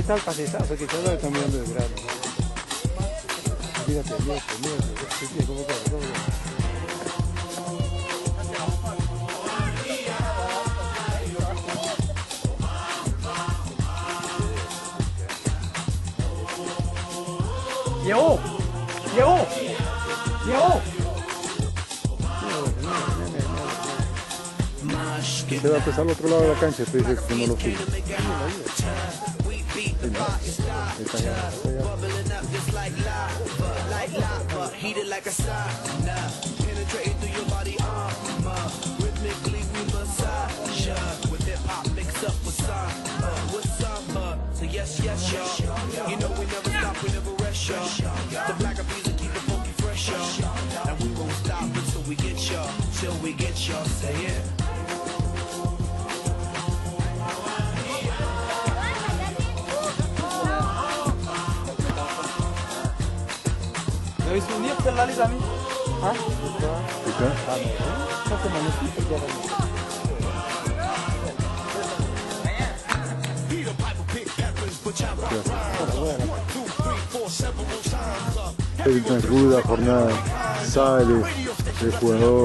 está el pastelazo que todo está mirando de grano. Mírate, sí, cómo corre, cómo corre. Llegó. Se va a empezar al otro lado de la cancha, tú dices que no lo sigue. ¿Lo viste un día por la lista a mí? ¿Ah? En ruda jornada sale el jugador.